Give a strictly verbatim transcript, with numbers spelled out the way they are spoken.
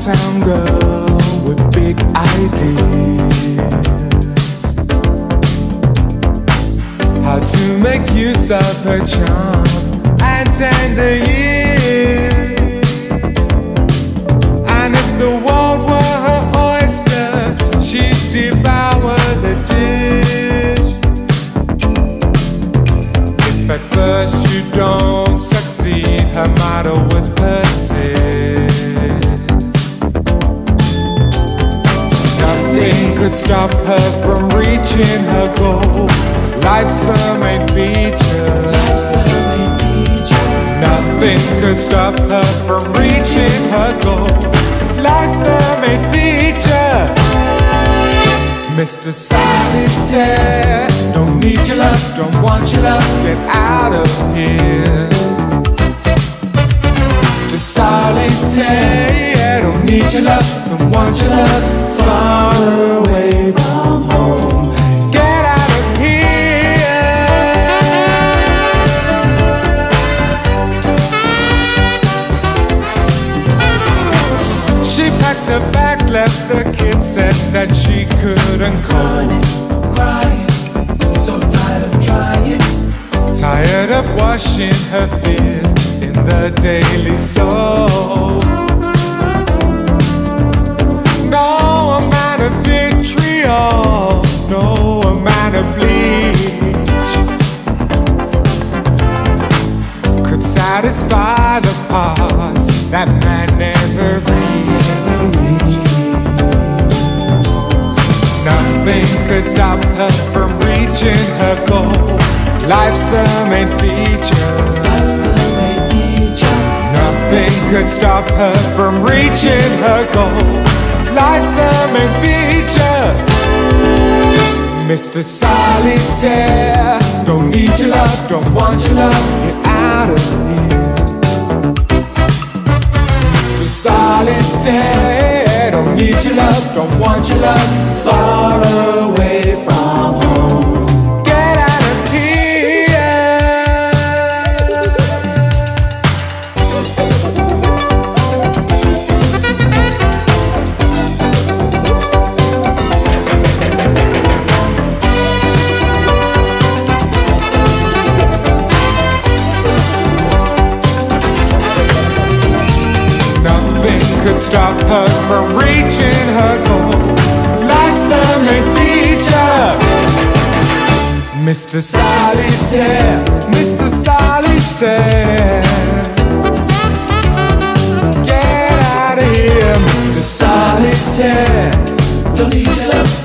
town girl with big ideas. How to make use of her charm and tender years. And if the world were her oyster, she'd devour the dish. If at first you don't succeed, her motto was persist. Nothing could stop her from reaching her goal. Life's the main feature. Life's the main feature. Nothing could stop her from reaching her goal. Life's the main feature. Mister Solitaire, don't need your love, don't want your love, get out of here. Mister Solitaire, don't need your love, don't want your love, far away from home. Get out of here. She packed her bags, left the kids, said that she couldn't cope. Crying, so tired of trying. Tired of washing her fears in the daily soap. No amount of vitriol, no amount of bleach could satisfy the parts that man never reached. Nothing could stop her from reaching her goal. Life's the main feature. Life's the main feature. Nothing could stop her from reaching her goal. Life's the main feature. Mister Solitaire, don't need your love, don't want your love, get out of here. Mister Solitaire, don't need your love, don't want your love, far away from home. Get out of here. Nothing could stop her from reaching her goal. Life's the main feature. Mister Solitaire, Mister Solitaire, get out of here, Mister Solitaire. Don't need your love,